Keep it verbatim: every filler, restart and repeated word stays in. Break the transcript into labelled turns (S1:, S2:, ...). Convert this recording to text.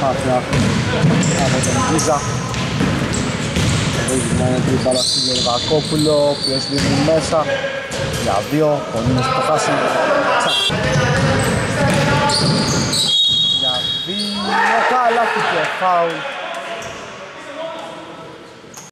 S1: προσπάθεια από τον Γκίζα. Εδώ γυρνάει την μπάλα στην Γεωργακόπουλο, ο οποίος δίνει μέσα για δύο, ο Νίνος που το χάσει. Για δύο, καλά και φάουλ.